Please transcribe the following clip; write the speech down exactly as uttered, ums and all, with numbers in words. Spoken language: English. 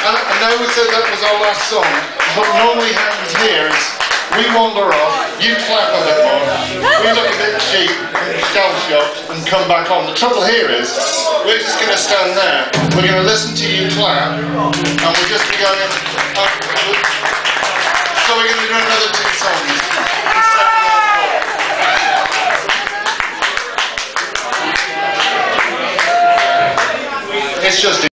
I, I know we said that was our last song, but what normally happens here is we wander off, you clap a bit more, we look a bit cheap and shell-shocked and come back on. The trouble here is, we're just going to stand there, we're going to listen to you clap, and we're just going up. So we're going to do another two songs. It's just